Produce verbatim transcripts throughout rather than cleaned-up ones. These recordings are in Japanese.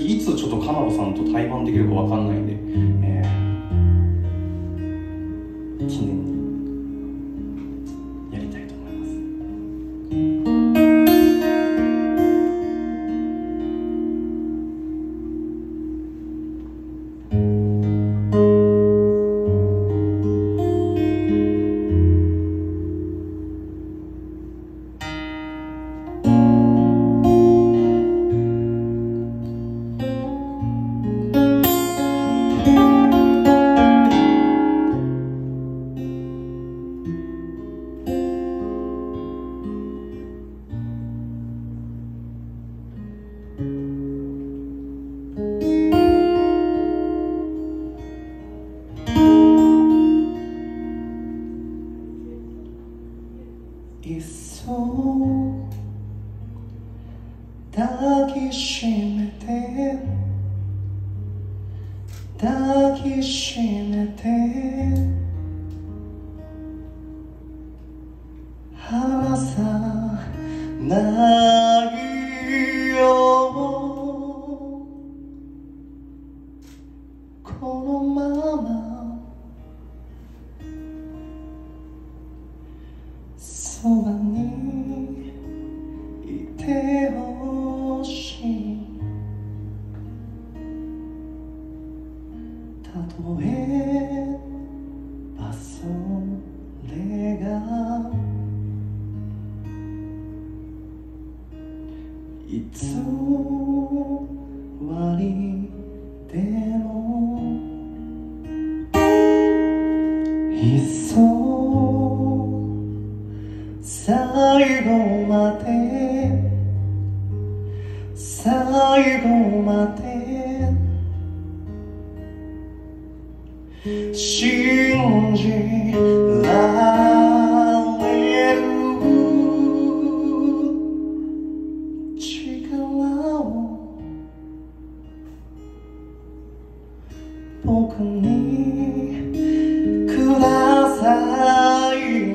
次いつちょっとかなこさんと対バンできるかわかんないんで、えー、記念にやりたいと思います。いっそ抱きしめて抱きしめて離さないよこのままそばにいてほしいたとえばそれが偽りでもいっそ最後まで最後まで信じられる力を僕にください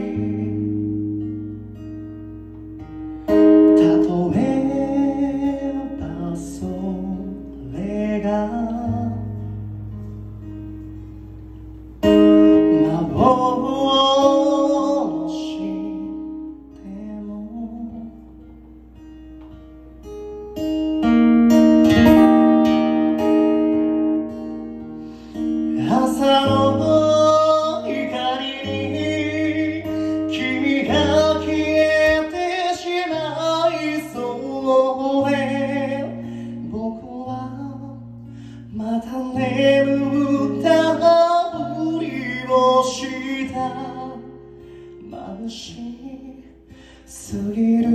たとえばそれが朝の光に君が消えてしまいそうで僕はまた眠ったふりをした眩しすぎる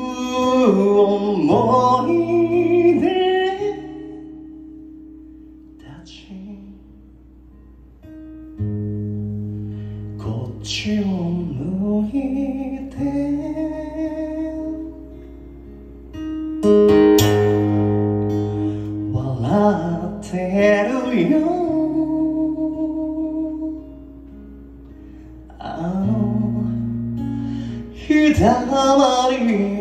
思い出たちこっちを向いて笑ってるよあの日だまり